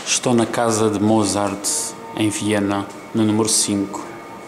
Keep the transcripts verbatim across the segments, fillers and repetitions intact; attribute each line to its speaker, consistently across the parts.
Speaker 1: Estou na casa de Mozart, em Viena, no número cinco.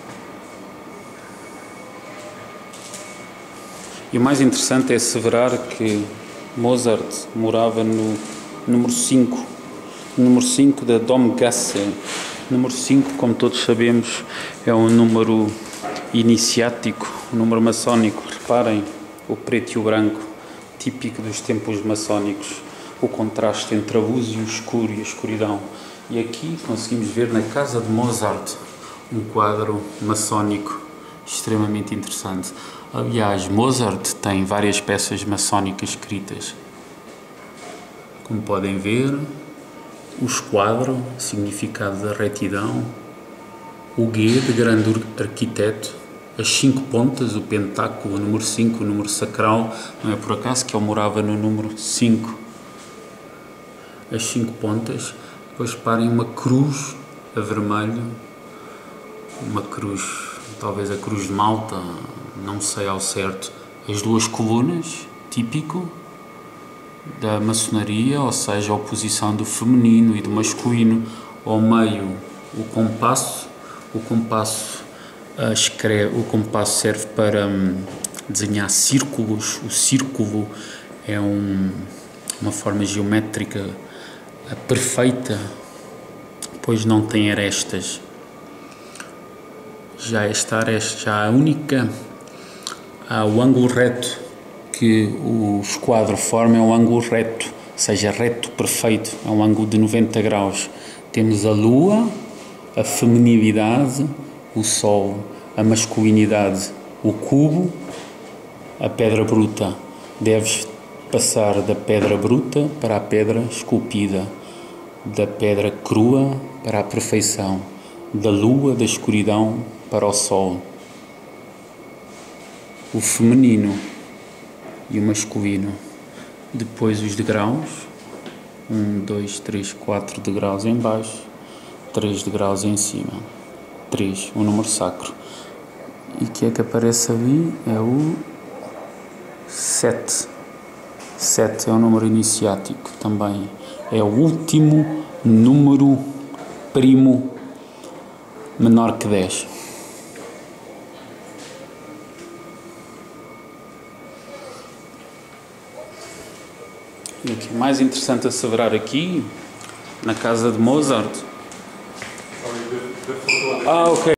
Speaker 1: E o mais interessante é asseverar que Mozart morava no número cinco, número cinco da Domgasse. Número cinco, como todos sabemos, é um número iniciático, um número maçónico. Reparem o preto e o branco, típico dos templos maçónicos, o contraste entre a luz e o escuro e a escuridão. E aqui conseguimos ver na casa de Mozart um quadro maçónico extremamente interessante. Aliás, Mozart tem várias peças maçónicas escritas. Como podem ver, o esquadro, significado da retidão, o G de grande arquiteto, as cinco pontas, o pentáculo, o número cinco, o número sacral. Não é por acaso que ele morava no número cinco. As cinco pontas. Depois reparem uma cruz a vermelho, uma cruz, talvez a cruz de Malta, não sei ao certo. As duas colunas, típico da maçonaria, ou seja, a oposição do feminino e do masculino. Ao meio, o compasso. O compasso, uh, escreve, o compasso serve para um, desenhar círculos. O círculo é um, uma forma geométrica uh, perfeita, pois não tem arestas. Já esta aresta, já a única, uh, o ângulo reto que o esquadro forma é um ângulo reto, seja reto perfeito, é um ângulo de noventa graus. Temos a lua, a feminilidade, o sol, a masculinidade, o cubo, a pedra bruta. Deves passar da pedra bruta para a pedra esculpida, da pedra crua para a perfeição, da lua, da escuridão para o sol. O feminino e o masculino. Depois os degraus, um, dois, três, quatro degraus em baixo, três degraus em cima, três, um número sacro. E o que é que aparece ali? É o sete. sete é um número iniciático também. É o último número primo menor que dez. E o que é mais interessante a asseverar aqui, na casa de Mozart. Ah, ok.